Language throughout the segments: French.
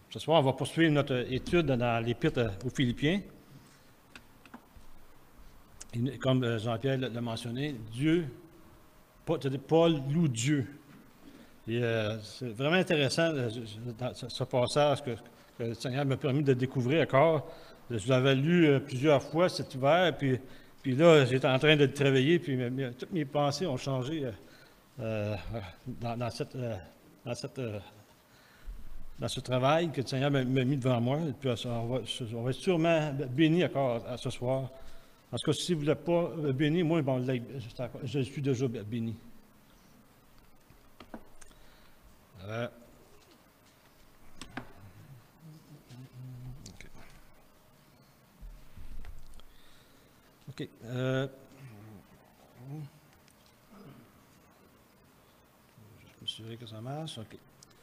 Ce soir, on va poursuivre notre étude dans l'Épître aux Philippiens. Et comme Jean-Pierre l'a mentionné, Paul loue Dieu. Et c'est vraiment intéressant dans ce passage que le Seigneur m'a permis de découvrir encore. Je l'avais lu plusieurs fois cet hiver, puis là, j'étais en train de le travailler, puis toutes mes pensées ont changé dans ce travail que le Seigneur m'a mis devant moi. Et puis, on va être sûrement béni encore à ce soir. Parce que si vous ne l'êtes pas béni, moi, bon, je suis déjà béni. OK. Je me suis sûr que ça marche. OK.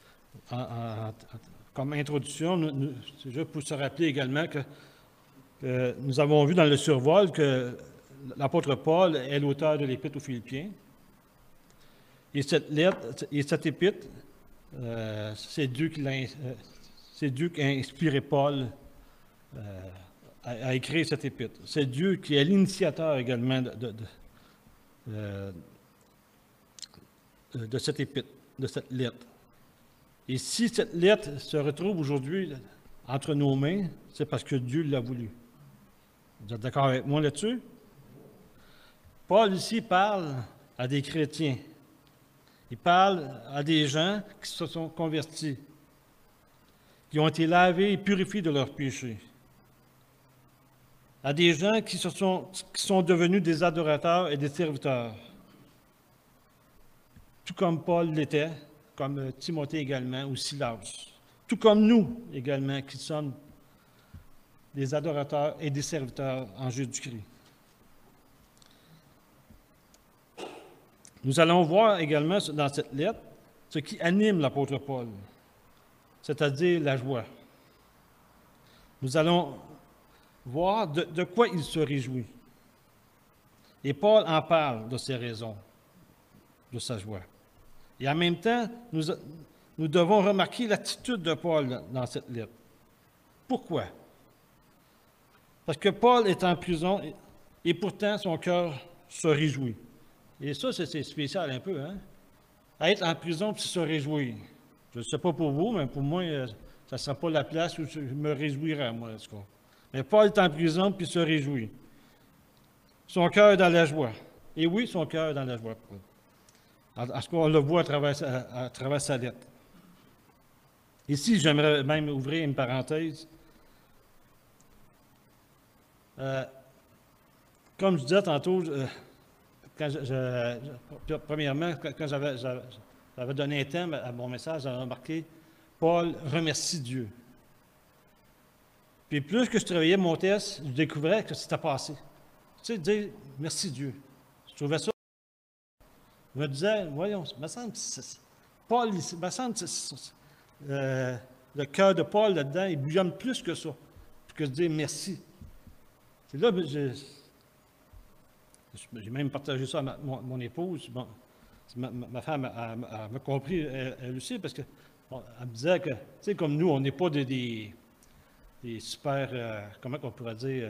Comme introduction, c'est juste pour se rappeler également que nous avons vu dans le survol que l'apôtre Paul est l'auteur de l'Épître aux Philippiens. Et cette lettre, et cette épître, c'est Dieu qui a inspiré Paul à écrire cette épître. C'est Dieu qui est l'initiateur également de cette épître, de cette lettre. Et si cette lettre se retrouve aujourd'hui entre nos mains, c'est parce que Dieu l'a voulu. Vous êtes d'accord avec moi là-dessus? Paul ici parle à des chrétiens. Il parle à des gens qui se sont convertis, qui ont été lavés et purifiés de leurs péchés. À des gens qui sont devenus des adorateurs et des serviteurs. Tout comme Paul l'était, comme Timothée également, ou Silas. Tout comme nous également, qui sommes des adorateurs et des serviteurs en Jésus-Christ. Nous allons voir également dans cette lettre ce qui anime l'apôtre Paul, c'est-à-dire la joie. Nous allons voir de quoi il se réjouit. Et Paul en parle de ses raisons, de sa joie. Et en même temps, nous devons remarquer l'attitude de Paul dans cette lettre. Pourquoi? Parce que Paul est en prison et pourtant son cœur se réjouit. Et ça, c'est spécial un peu, hein? Être en prison puis se réjouir. Je ne sais pas pour vous, mais pour moi, ça ne sera pas la place où je me réjouirais, moi, en tout cas. Mais Paul est en prison puis se réjouit. Son cœur est dans la joie. Et oui, son cœur est dans la joie. En ce qu'on le voit à travers sa lettre. Ici, j'aimerais même ouvrir une parenthèse. Comme je disais tantôt, premièrement, quand j'avais donné un thème à mon message, j'avais remarqué Paul remercie Dieu. Puis plus que je travaillais mon test, je découvrais que c'était passé. Tu sais, dire merci Dieu. Je trouvais ça. Je me disais, voyons, il me semble Paul, il me semble le cœur de Paul là-dedans, il bouillonne plus que ça, que de dire merci. C'est là que j'ai même partagé ça à mon épouse. Bon, ma femme m'a compris, elle aussi, parce qu'elle me disait que, tu sais, comme nous, on n'est pas des super, comment on pourrait dire,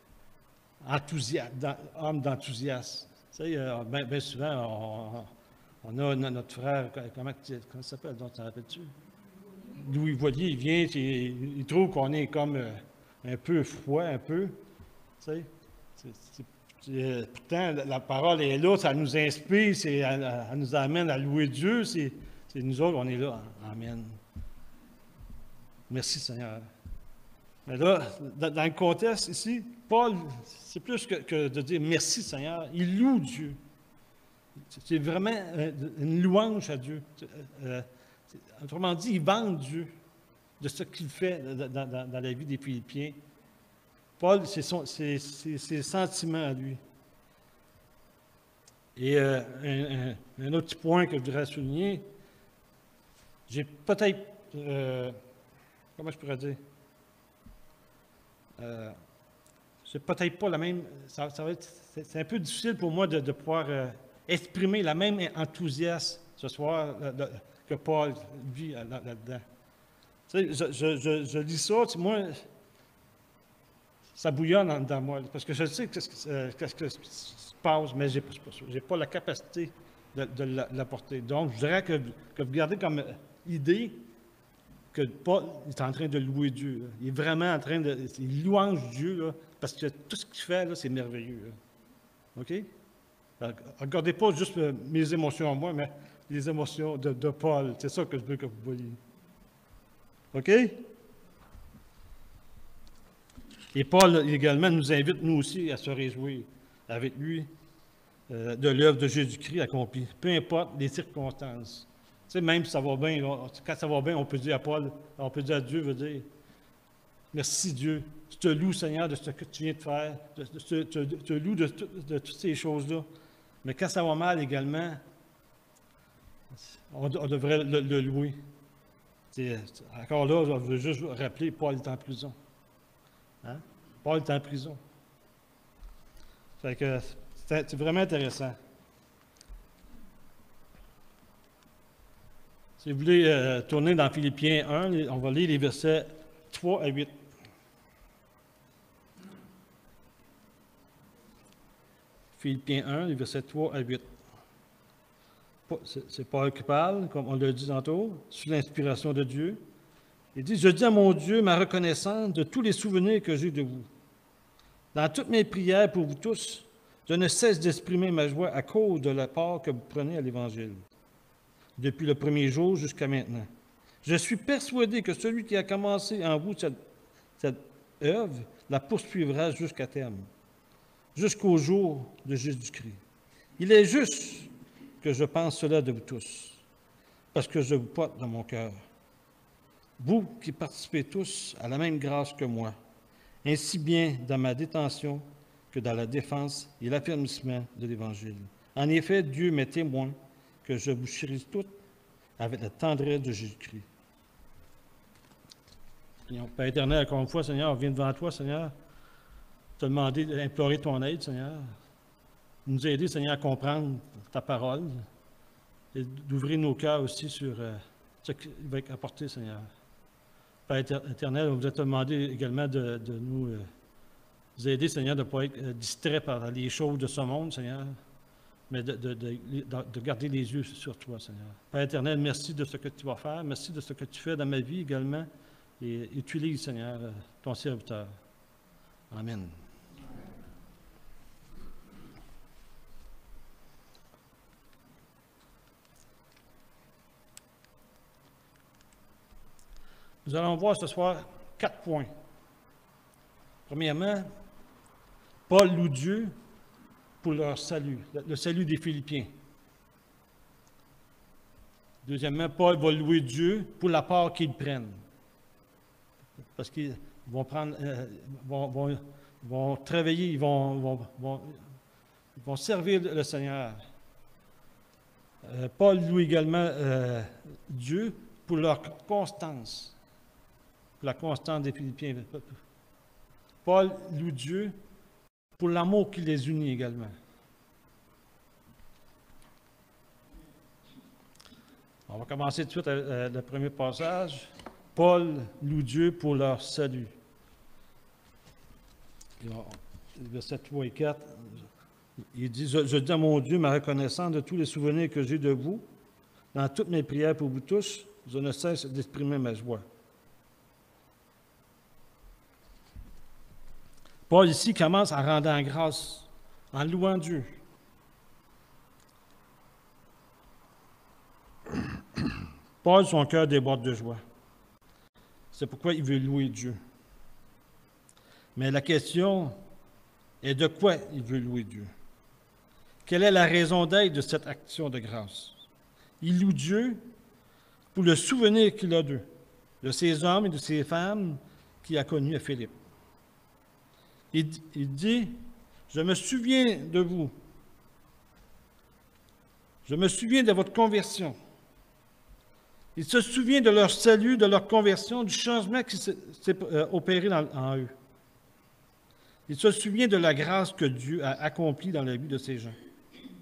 hommes d'enthousiasme. Tu sais, bien souvent, on a notre frère, comment il s'appelle, donc, t'en rappelles-tu? Louis Voilier, il vient, il trouve qu'on est comme un peu froid, un peu. Tu sais, pourtant, la parole est là, ça nous inspire, elle nous amène à louer Dieu. C'est nous autres, on est là. Amen. Merci Seigneur. Mais là, dans le contexte ici, Paul, c'est plus que de dire merci Seigneur, il loue Dieu. C'est vraiment une louange à Dieu. Autrement dit, il vante Dieu de ce qu'il fait dans la vie des Philippiens. Paul, c'est ses sentiments à lui. Et un autre petit point que je voudrais souligner, j'ai peut-être, comment je pourrais dire, c'est peut-être pas la même, c'est un peu difficile pour moi de pouvoir exprimer la même enthousiasme ce soir que Paul vit là-dedans. Tu sais, je lis ça, tu sais, moi, ça bouillonne dans moi, parce que je sais qu'est-ce que se passe, mais je n'ai pas la capacité de l'apporter. Donc, je dirais que vous gardez comme idée que Paul est en train de louer Dieu. Là. Il est vraiment en train de... Il louange Dieu, là, parce que tout ce qu'il fait, là, c'est merveilleux. Là. OK? Alors, regardez pas juste mes émotions à moi, mais les émotions de Paul. C'est ça que je veux que vous voyez. OK? Et Paul également nous invite, nous aussi, à se réjouir avec lui de l'œuvre de Jésus-Christ accomplie, peu importe les circonstances. Tu sais, même si ça va bien, quand ça va bien, on peut dire à Paul, on peut dire à Dieu, veut dire, merci Dieu, je te loue Seigneur de ce que tu viens de faire, je te loue de toutes ces choses-là. Mais quand ça va mal également, on devrait le louer. Encore là, je veux juste rappeler, Paul est en prison. Hein? Paul est en prison. Fait que c'est vraiment intéressant. Si vous voulez tourner dans Philippiens 1, on va lire les versets 3 à 8. Philippiens 1, les versets 3 à 8. C'est Paul qui parle, comme on l'a dit tantôt, sous l'inspiration de Dieu. Il dit, « Je dis à mon Dieu ma reconnaissance de tous les souvenirs que j'ai de vous. Dans toutes mes prières pour vous tous, je ne cesse d'exprimer ma joie à cause de la part que vous prenez à l'Évangile, depuis le premier jour jusqu'à maintenant. Je suis persuadé que celui qui a commencé en vous cette œuvre la poursuivra jusqu'à terme, jusqu'au jour de Jésus-Christ. Il est juste que je pense cela de vous tous, parce que je vous porte dans mon cœur. Vous qui participez tous à la même grâce que moi, ainsi bien dans ma détention que dans la défense et l'affermissement de l'Évangile. En effet, Dieu m'est témoin que je vous chéris toutes avec la tendresse de Jésus-Christ. Père éternel, encore une fois, Seigneur, on vient devant toi, Seigneur, te demander d'implorer ton aide, Seigneur. Nous aider, Seigneur, à comprendre ta parole et d'ouvrir nos cœurs aussi sur ce qu'il va apporter, Seigneur. Père éternel, on vous a demandé également de nous aider, Seigneur, de ne pas être distrait par les choses de ce monde, Seigneur, mais de garder les yeux sur toi, Seigneur. Père éternel, merci de ce que tu vas faire, merci de ce que tu fais dans ma vie également, et utilise, Seigneur, ton serviteur. Amen. Nous allons voir ce soir 4 points. Premièrement, Paul loue Dieu pour leur salut, le salut des Philippiens. Deuxièmement, Paul va louer Dieu pour la part qu'ils prennent. Parce qu'ils vont prendre, vont travailler, ils vont servir le Seigneur. Paul loue également Dieu pour leur constance. Pour la constance des Philippiens. Paul loue Dieu pour l'amour qui les unit également. On va commencer tout de suite avec le premier passage. Paul loue Dieu pour leur salut. Versets 3 et 4. Il dit, je dis à mon Dieu ma reconnaissance de tous les souvenirs que j'ai de vous. Dans toutes mes prières pour vous tous, je ne cesse d'exprimer ma joie. Paul ici commence en rendant grâce, en louant Dieu. Paul, son cœur déborde de joie. C'est pourquoi il veut louer Dieu. Mais la question est de quoi il veut louer Dieu? Quelle est la raison d'être de cette action de grâce? Il loue Dieu pour le souvenir qu'il a d'eux, de ces hommes et de ces femmes qu'il a connus à Philippe. Il dit, je me souviens de vous. Je me souviens de votre conversion. Il se souvient de leur salut, de leur conversion, du changement qui s'est opéré en eux. Il se souvient de la grâce que Dieu a accomplie dans la vie de ces gens.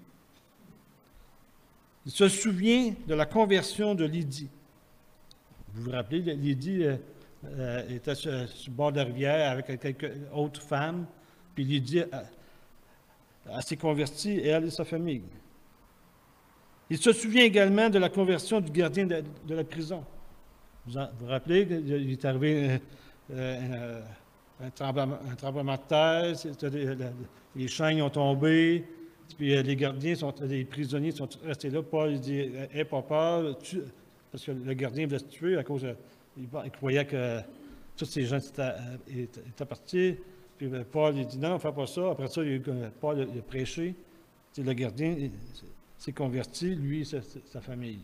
Il se souvient de la conversion de Lydie, Vous vous rappelez, Lydie était sur le bord de la rivière avec quelques autres femmes, puis Lydie elle s'est convertie, elle et sa famille. Il se souvient également de la conversion du gardien de la prison. Vous vous rappelez qu'il est arrivé un tremblement de terre, les chaînes ont tombé, puis les prisonniers sont restés là. Paul il dit « Aie pas peur », parce que le gardien voulait se tuer à cause il croyait que tous ces gens étaient partis. Puis Paul il dit « Non, ne fais pas ça ». Après ça, Paul a prêché. Le gardien s'est converti, lui et sa famille.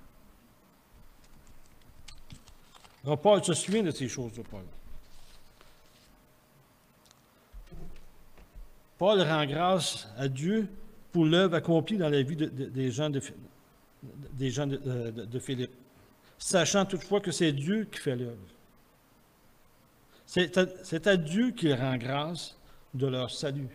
Alors, Paul se souvient de ces choses, Paul. Paul rend grâce à Dieu pour l'œuvre accomplie dans la vie des gens de Philippe, sachant toutefois que c'est Dieu qui fait l'œuvre. C'est à Dieu qu'il rend grâce de leur salut.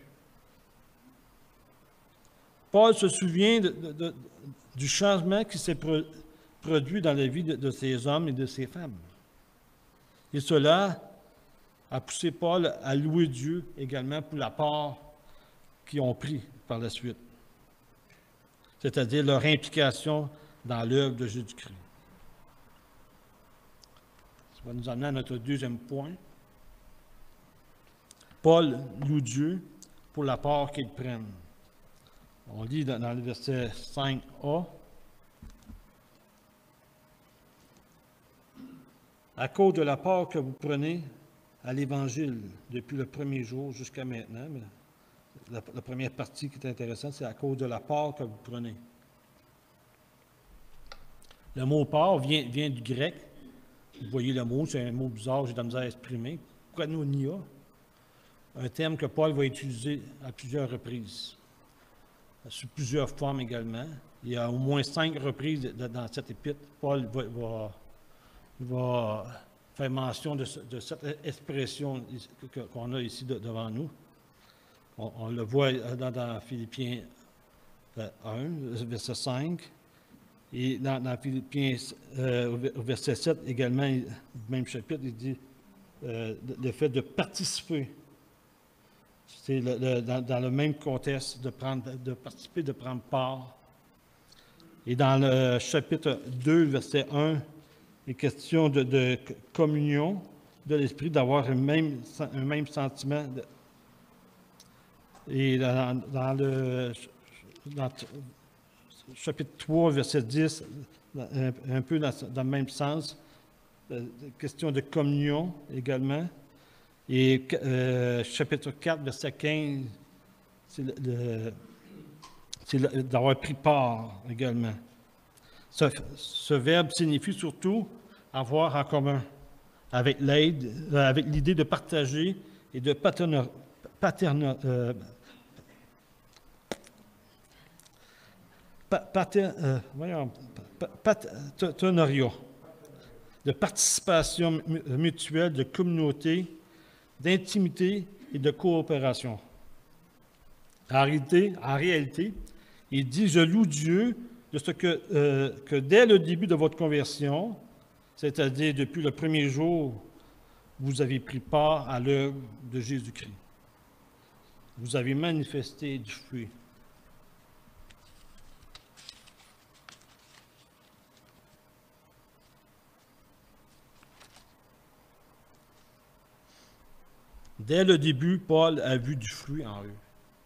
Paul se souvient du changement qui s'est produit dans la vie de ces hommes et de ces femmes. Et cela a poussé Paul à louer Dieu également pour la part qu'ils ont pris par la suite, c'est-à-dire leur implication dans l'œuvre de Jésus-Christ. Ça va nous amener à notre deuxième point. Paul loue Dieu pour la part qu'ils prennent. On lit dans le verset 5a. À cause de la part que vous prenez à l'Évangile depuis le premier jour jusqu'à maintenant, mais la première partie qui est intéressante, c'est à cause de la part que vous prenez. Le mot part vient du grec. Vous voyez le mot, c'est un mot bizarre, j'ai de la misère à exprimer. Koinonia, un terme que Paul va utiliser à plusieurs reprises, sous plusieurs formes également. Il y a au moins 5 reprises dans cette épître. Paul va faire mention de cette expression qu'on a ici devant nous. On le voit dans Philippiens 1, verset 5, et dans Philippiens, au verset 7 également, même chapitre, il dit le fait de participer. C'est dans le même contexte de participer, de prendre part. Et dans le chapitre 2, verset 1, il est question de communion de l'esprit, d'avoir un même sentiment. Et dans le chapitre 3, verset 10, un peu dans le même sens, question de communion également. Et chapitre 4, verset 15, c'est d'avoir pris part également. Ce verbe signifie surtout avoir en commun, avec l'idée de partager et de partenariat, de participation mutuelle, de communauté, d'intimité et de coopération. En réalité, il dit « Je loue Dieu de ce que dès le début de votre conversion, c'est-à-dire depuis le premier jour, vous avez pris part à l'œuvre de Jésus-Christ. Vous avez manifesté du fruit. » Dès le début, Paul a vu du fruit en eux.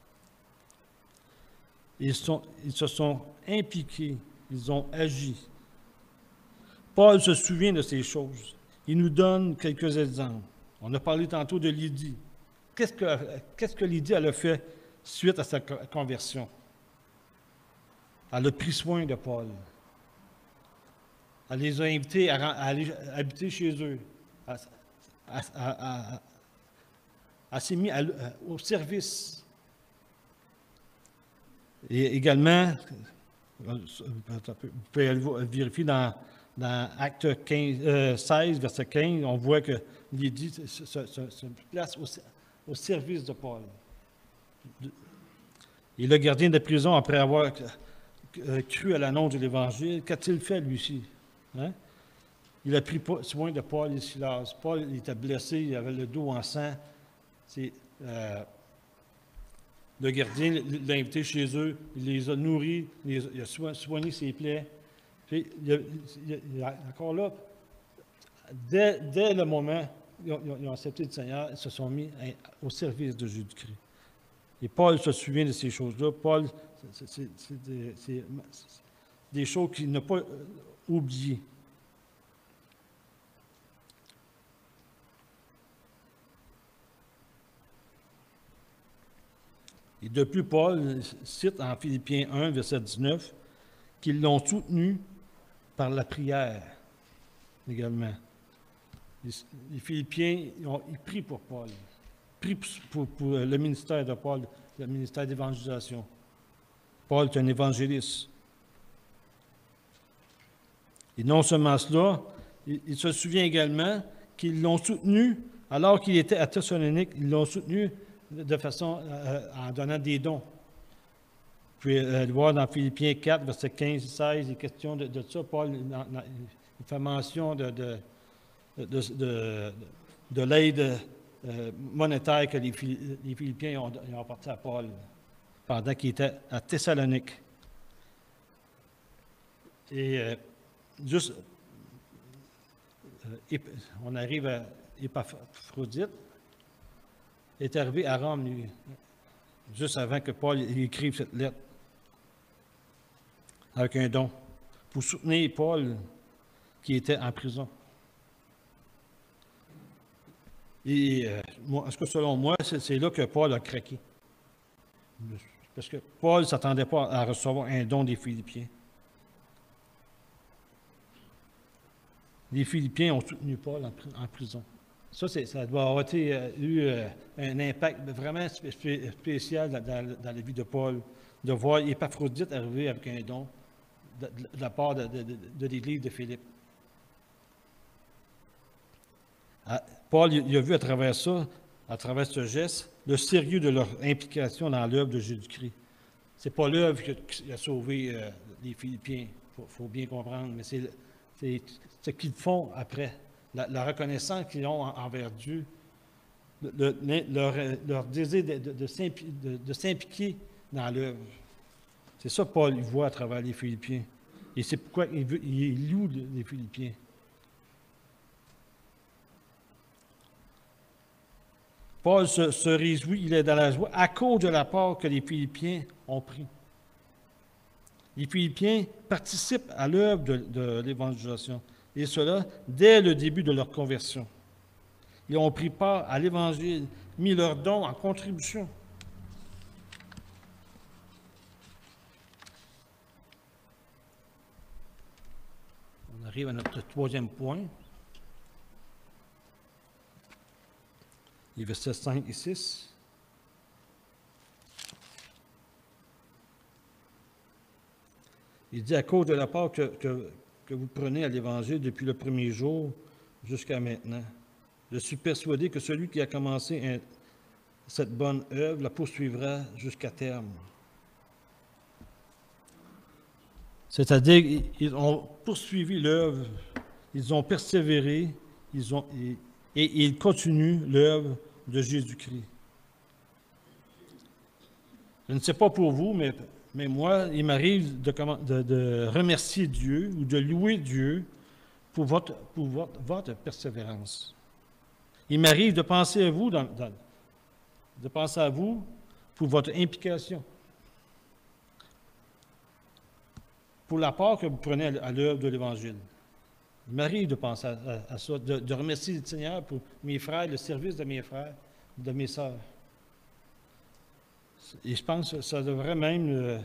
Ils se sont impliqués, ils ont agi. Paul se souvient de ces choses. Il nous donne quelques exemples. On a parlé tantôt de Lydie. Qu'est-ce que Lydie a fait suite à sa conversion? Elle a pris soin de Paul. Elle les a invités à aller habiter chez eux. Elle s'est mise au service. Et également, vous pouvez vérifier dans Acte 16, verset 15, on voit que Lydie se place au service de Paul. Et le gardien de prison, après avoir cru à l'annonce de l'Évangile, qu'a-t-il fait lui-ci? Hein? il a pris soin de Paul et Silas. Paul il était blessé, il avait le dos en sang. Le gardien l'a invité chez eux, il les a nourris, il a soigné ses plaies. Puis, encore là, dès le moment où ils ont accepté le Seigneur, ils se sont mis au service de Jésus-Christ. Et Paul se souvient de ces choses-là. Paul, c'est des choses qu'il n'a pas oubliées. Et de plus, Paul cite en Philippiens 1, verset 19, qu'ils l'ont soutenu par la prière également. Les Philippiens, ils prient pour Paul, ils prient pour le ministère de Paul, le ministère d'évangélisation. Paul est un évangéliste. Et non seulement cela, il se souvient également qu'ils l'ont soutenu, alors qu'il était à Thessalonique, ils l'ont soutenu de façon en donnant des dons. Puis, le voir dans Philippiens 4, verset 15 et 16, il est question de ça. Paul il fait mention de l'aide monétaire que les Philippiens ont apporté à Paul pendant qu'il était à Thessalonique. Et on arrive à Épaphrodite, est arrivé à Rome, lui, juste avant que Paul écrive cette lettre, avec un don, pour soutenir Paul qui était en prison. Et en tout cas, selon moi, c'est là que Paul a craqué. Parce que Paul ne s'attendait pas à recevoir un don des Philippiens. Les Philippiens ont soutenu Paul en prison. Ça doit avoir eu un impact vraiment spécial dans la vie de Paul, de voir Épaphrodite arriver avec un don de la part de l'Église de Philippe. Paul il a vu à travers ça, à travers ce geste, le sérieux de leur implication dans l'œuvre de Jésus-Christ. Ce n'est pas l'œuvre qui a sauvé les Philippiens, il faut bien comprendre, mais c'est ce qu'ils font après, la reconnaissance qu'ils ont envers Dieu, leur désir de s'impliquer dans l'œuvre. C'est ça que Paul voit à travers les Philippiens. Et c'est pourquoi il loue les Philippiens. Paul se réjouit, il est dans la joie à cause de la part que les Philippiens ont pris. Les Philippiens participent à l'œuvre de l'évangélisation, et cela dès le début de leur conversion. Ils ont pris part à l'Évangile, mis leurs dons en contribution. On arrive à notre troisième point. Les versets 5 et 6. Il dit, à cause de la part que vous prenez à l'Évangile depuis le premier jour jusqu'à maintenant, je suis persuadé que celui qui a commencé cette bonne œuvre la poursuivra jusqu'à terme. C'est-à-dire, ils ont poursuivi l'œuvre, ils ont persévéré, et ils continuent l'œuvre de Jésus-Christ. Je ne sais pas pour vous, mais moi, il m'arrive de remercier Dieu ou de louer Dieu pour votre persévérance. Il m'arrive de penser à vous, pour votre implication, pour la part que vous prenez à l'œuvre de l'Évangile. Il m'arrive de penser à ça, de remercier le Seigneur pour mes frères, le service de mes frères, de mes sœurs. Et je pense que ça devrait même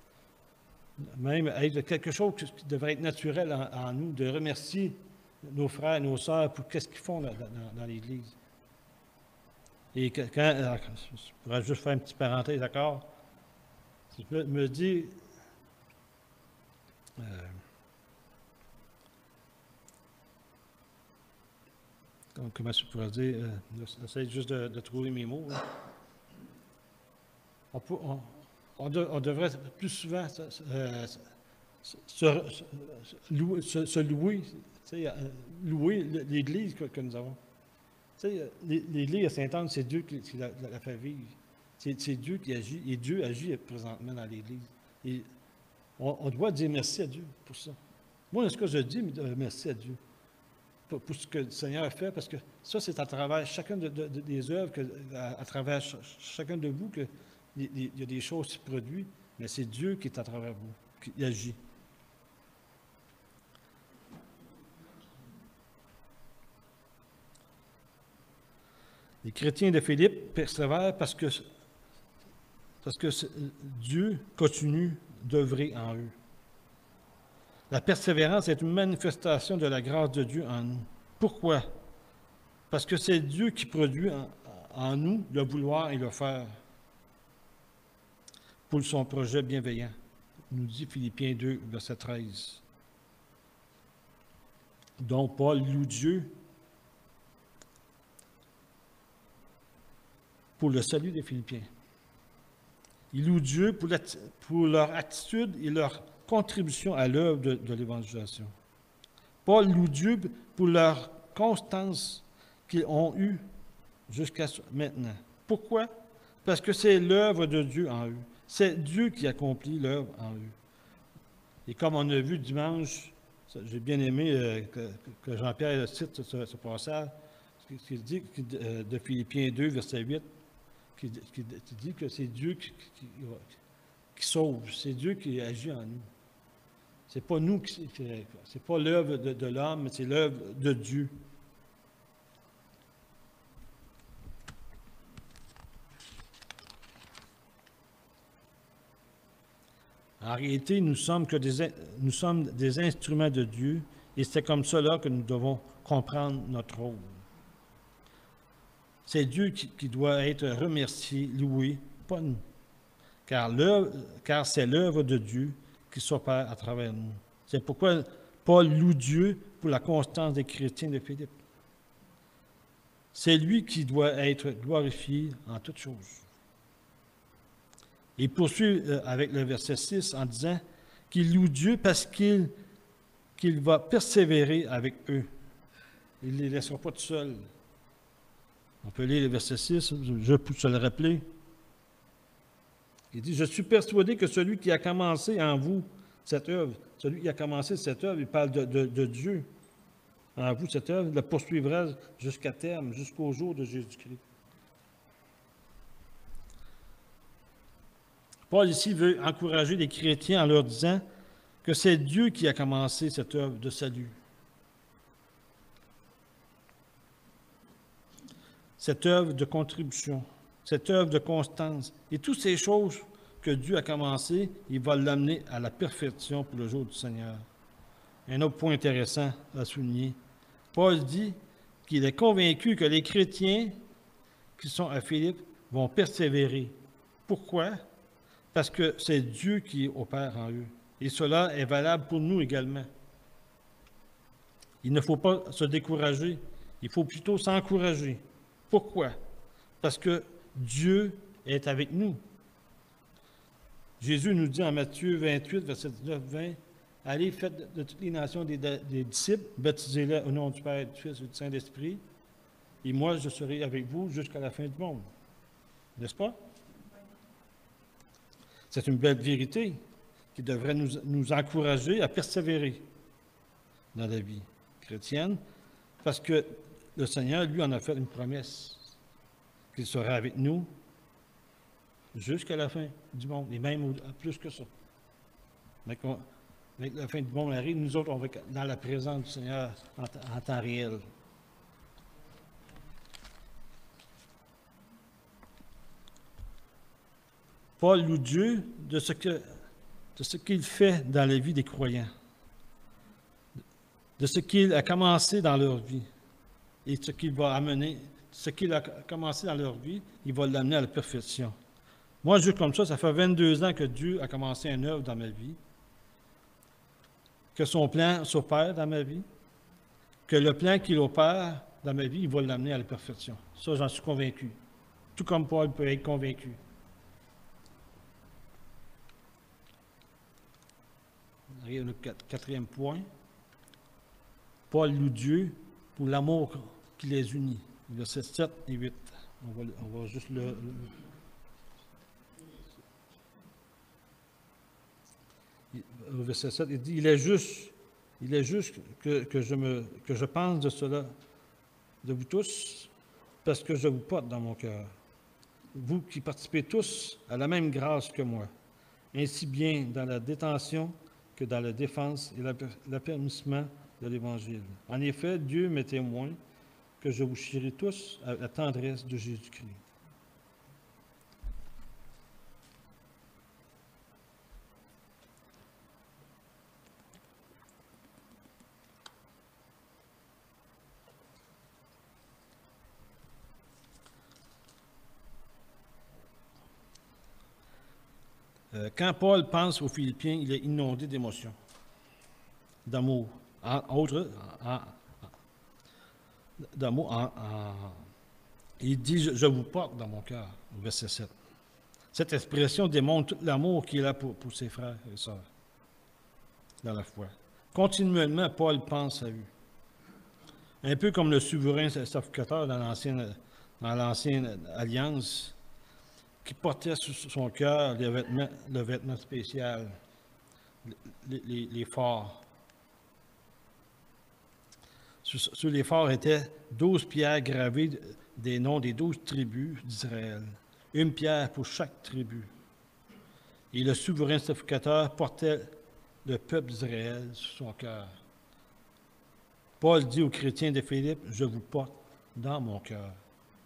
être quelque chose qui devrait être naturel en nous, de remercier nos frères et nos sœurs pour qu'est-ce qu'ils font dans l'Église. Et quand, je pourrais juste faire une petite parenthèse, d'accord? Si je me dis, comment je pourrais dire, j'essaie juste de trouver mes mots. On devrait plus souvent se louer, tu sais, louer l'Église que nous avons. Tu sais, l'Église à Sainte-Anne, c'est Dieu qui la fait vivre. C'est Dieu qui agit, et Dieu agit présentement dans l'Église. Et on doit dire merci à Dieu pour ça. Moi, ce que je dis, merci à Dieu pour ce que le Seigneur a fait, parce que ça, c'est à travers chacune des œuvres, à travers chacun de vous, qu'il y a des choses qui se produisent, mais c'est Dieu qui est à travers vous, qui agit. Les chrétiens de Philippe persévèrent parce que Dieu continue d'œuvrer en eux. La persévérance est une manifestation de la grâce de Dieu en nous. Pourquoi? Parce que c'est Dieu qui produit en nous le vouloir et le faire pour son projet bienveillant, nous dit Philippiens 2, verset 13. Donc Paul loue Dieu pour le salut des Philippiens. Il loue Dieu pour leur attitude et leur contribution à l'œuvre de l'évangélisation. Paul loue Dieu pour leur constance qu'ils ont eue jusqu'à maintenant. Pourquoi? Parce que c'est l'œuvre de Dieu en eux. C'est Dieu qui accomplit l'œuvre en eux. Et comme on a vu dimanche, j'ai bien aimé que Jean-Pierre cite ce passage, qui dit de Philippiens 2, verset 8, qui dit que c'est Dieu qui sauve, c'est Dieu qui agit en nous. C'est pas nous, c'est pas l'œuvre de l'homme, mais c'est l'œuvre de Dieu. En réalité, nous sommes des instruments de Dieu, et c'est comme cela que nous devons comprendre notre rôle. C'est Dieu qui doit être remercié, loué, pas nous. Car c'est l'œuvre de Dieu qui s'opère à travers nous. C'est pourquoi Paul loue Dieu pour la constance des chrétiens de Philippe. C'est lui qui doit être glorifié en toutes choses. Il poursuit avec le verset 6 en disant qu'il loue Dieu parce qu'il va persévérer avec eux. Il ne les laissera pas tout seuls. On peut lire le verset 6, je peux se le rappeler. Il dit, « Je suis persuadé que celui qui a commencé en vous cette œuvre, celui qui a commencé cette œuvre, il parle de Dieu en vous, cette œuvre, il la poursuivra jusqu'à terme, jusqu'au jour de Jésus-Christ. » Paul ici veut encourager les chrétiens en leur disant que c'est Dieu qui a commencé cette œuvre de salut. Cette œuvre de contribution, cette œuvre de constance. Et toutes ces choses que Dieu a commencées, il va l'amener à la perfection pour le jour du Seigneur. Un autre point intéressant à souligner. Paul dit qu'il est convaincu que les chrétiens qui sont à Philippe vont persévérer. Pourquoi? Parce que c'est Dieu qui opère en eux. Et cela est valable pour nous également. Il ne faut pas se décourager. Il faut plutôt s'encourager. Pourquoi? Parce que Dieu est avec nous. Jésus nous dit en Matthieu 28, verset 19-20, « Allez, faites de toutes les nations des disciples, baptisez-les au nom du Père, du Fils et du Saint-Esprit, et moi je serai avec vous jusqu'à la fin du monde. » N'est-ce pas? C'est une belle vérité qui devrait nous encourager à persévérer dans la vie chrétienne, parce que le Seigneur, lui, en a fait une promesse, qu'il sera avec nous jusqu'à la fin du monde, et même plus que ça. Avec la fin du monde arrive, nous autres, on va être dans la présence du Seigneur en temps réel. Paul loue Dieu de ce qu'il fait dans la vie des croyants, de ce qu'il a commencé dans leur vie et ce qu'il va amener, ce qu'il a commencé dans leur vie, il va l'amener à la perfection. Moi, juste comme ça fait 22 ans que Dieu a commencé une œuvre dans ma vie, que son plan s'opère dans ma vie, que le plan qu'il opère dans ma vie, il va l'amener à la perfection. Ça, j'en suis convaincu. Tout comme Paul peut être convaincu. arrive le quatrième point. Paul loue Dieu pour l'amour qui les unit. Versets 7 et 8. On va juste au verset 7, il dit, il est juste que je pense de cela, de vous tous, parce que je vous porte dans mon cœur. Vous qui participez tous à la même grâce que moi, ainsi bien dans la détention que dans la défense et l'affermissement de l'Évangile. En effet, Dieu m'est témoin que je vous chéris tous à la tendresse de Jésus-Christ. Quand Paul pense aux Philippiens, il est inondé d'émotions, d'amour. Il dit, je vous porte dans mon cœur, au verset 7. Cette expression démontre tout l'amour qu'il a pour ses frères et sœurs dans la foi. Continuellement, Paul pense à eux. Un peu comme le souverain sacrificateur dans l'ancienne alliance, qui portait sur son cœur le vêtement spécial, les phares. Sur les phares étaient 12 pierres gravées des noms des 12 tribus d'Israël, une pierre pour chaque tribu. Et le souverain sacrificateur portait le peuple d'Israël sur son cœur. Paul dit aux chrétiens de Philippe, « Je vous porte dans mon cœur. »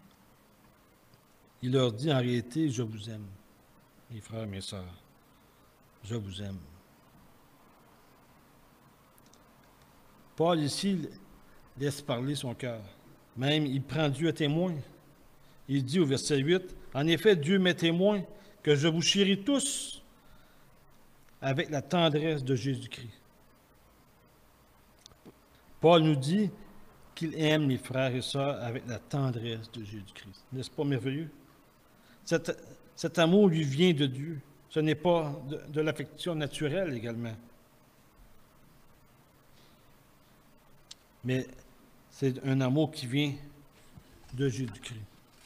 Il leur dit en réalité, « Je vous aime, mes frères et mes sœurs. Je vous aime. » Paul ici laisse parler son cœur. Même, il prend Dieu à témoin. Il dit au verset 8, « En effet, Dieu m'est témoin que je vous chéris tous avec la tendresse de Jésus-Christ. » Paul nous dit qu'il aime les frères et sœurs avec la tendresse de Jésus-Christ. N'est-ce pas merveilleux? Cet amour lui vient de Dieu. Ce n'est pas de l'affection naturelle également. Mais c'est un amour qui vient de Jésus-Christ.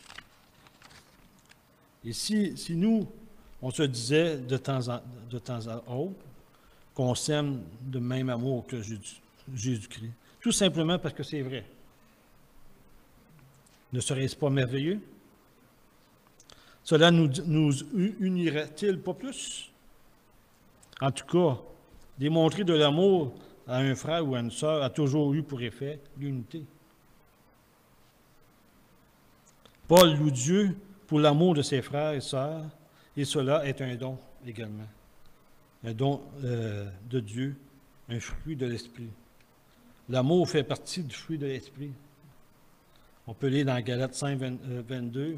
Et si nous, on se disait de temps à autre qu'on s'aime de même amour que Jésus-Christ, tout simplement parce que c'est vrai, ne serait-ce pas merveilleux? Cela nous unirait-il pas plus? En tout cas, démontrer de l'amour à un frère ou à une sœur a toujours eu pour effet l'unité. Paul loue Dieu pour l'amour de ses frères et sœurs, et cela est un don également. Un don de Dieu, un fruit de l'Esprit. L'amour fait partie du fruit de l'Esprit. On peut lire dans Galates 5, 22.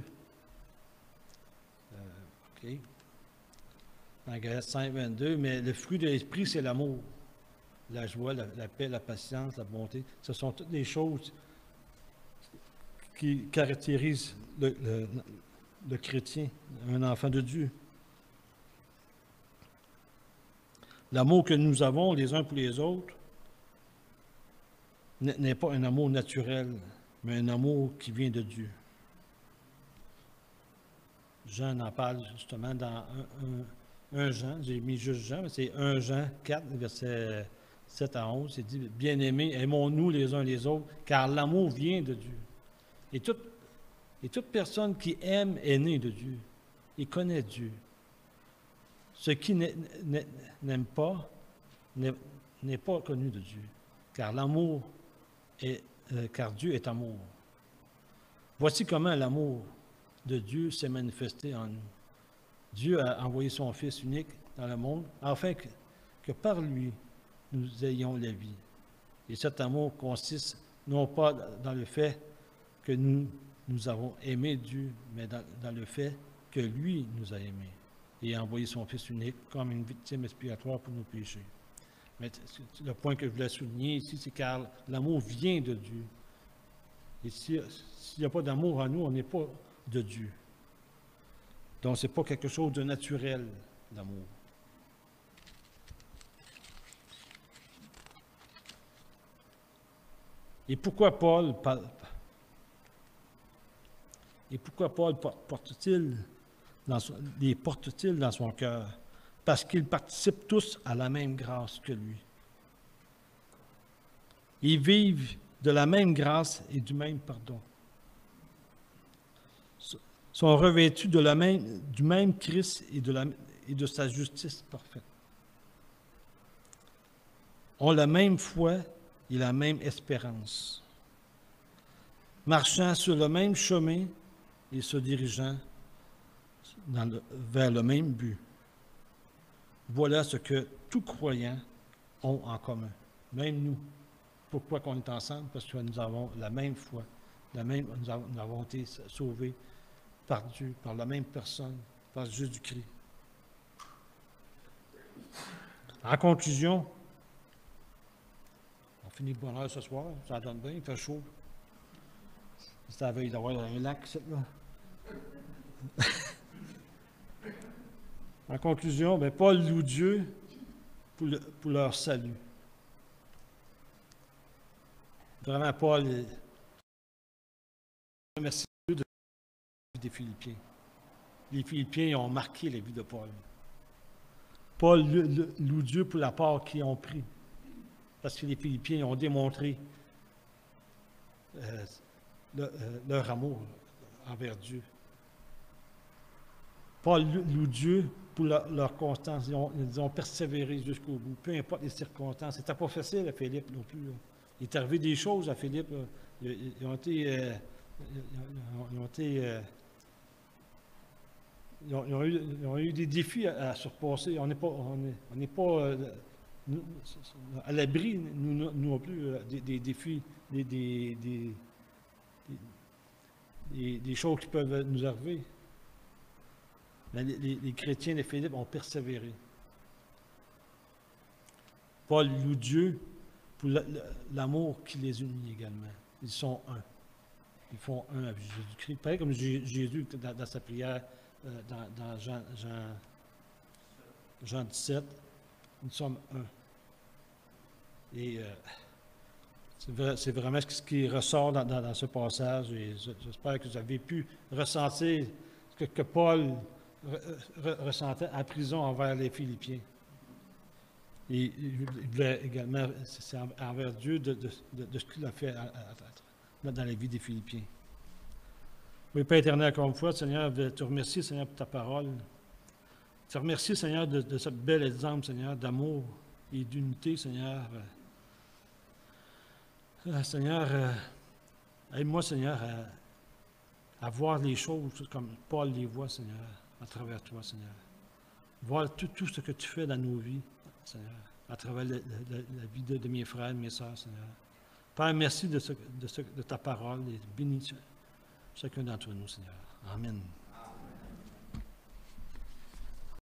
Dans Galates 5, 22, mais le fruit de l'Esprit, c'est l'amour. La joie, la paix, la patience, la bonté. Ce sont toutes des choses qui caractérisent le chrétien, un enfant de Dieu. L'amour que nous avons les uns pour les autres n'est pas un amour naturel, mais un amour qui vient de Dieu. Jean en parle justement dans 1 Jean, j'ai mis juste Jean, mais c'est 1 Jean 4, versets 7 à 11, c'est dit, « Bien-aimés, aimons-nous les uns les autres, car l'amour vient de Dieu. » Et toute personne qui aime est née de Dieu et connaît Dieu. Ce qui n'aime pas n'est pas connu de Dieu, car car Dieu est amour. Voici comment l'amour de Dieu s'est manifesté en nous. Dieu a envoyé son Fils unique dans le monde afin que par lui, nous ayons la vie. Et cet amour consiste non pas dans le fait que nous avons aimé Dieu, mais dans le fait que lui nous a aimés et a envoyé son Fils unique comme une victime expiatoire pour nos péchés. Mais le point que je voulais souligner ici, c'est car l'amour vient de Dieu. Et s'il n'y a pas d'amour en nous, on n'est pas de Dieu. Donc, ce n'est pas quelque chose de naturel, l'amour. Et pourquoi Paul les porte-t-il dans son cœur? Parce qu'ils participent tous à la même grâce que lui. Ils vivent de la même grâce et du même pardon. Sont revêtus du même Christ et de sa justice parfaite. Ont la même foi et la même espérance. Marchant sur le même chemin et se dirigeant vers le même but. Voilà ce que tous croyants ont en commun. Même nous. Pourquoi qu'on est ensemble? Parce que nous avons la même foi. Nous avons été sauvés par Dieu, par la même personne, par Jésus-Christ. En conclusion, on finit de bonne heure ce soir, ça donne bien, il fait chaud. C'est la veille d'avoir un lac, là. En conclusion, bien, Paul loue Dieu pour leur salut. Vraiment, Paul remercie Dieu de la vie des Philippiens. Les Philippiens ont marqué la vie de Paul. Paul loue Dieu pour la part qu'ils ont pris. Parce que les Philippiens ont démontré leur amour envers Dieu. Paul loue Dieu pour leur constance. Ils ont persévéré jusqu'au bout, peu importe les circonstances. C'était pas facile à Philippe non plus. Là. Il est arrivé des choses à Philippe. Ils ont eu des défis à surpasser. On n'est pas à l'abri, nous non plus, des défis, des choses qui peuvent nous arriver. Mais les chrétiens de Philippe ont persévéré. Paul loue Dieu pour l'amour qui les unit également. Ils sont un. Ils font un avec Jésus-Christ. Pareil comme Jésus dans sa prière dans Jean 17, nous sommes un. Et c'est vraiment ce qui ressort dans ce passage. Et j'espère que vous avez pu ressentir ce que Paul ressentait en prison envers les Philippiens. Et il voulait également, c'est envers Dieu de ce qu'il a fait dans la vie des Philippiens. Oui, Père éternel, encore une fois, Seigneur, je te remercie, Seigneur, pour ta parole. Je te remercie, Seigneur, de ce bel exemple, Seigneur, d'amour et d'unité, Seigneur. Seigneur, aide-moi, Seigneur, à voir les choses comme Paul les voit, Seigneur, à travers toi, Seigneur. Voir tout ce que tu fais dans nos vies, Seigneur, à travers la vie de mes frères et mes sœurs, Seigneur. Père, merci de ta parole et bénis chacun d'entre nous, Seigneur. Amen.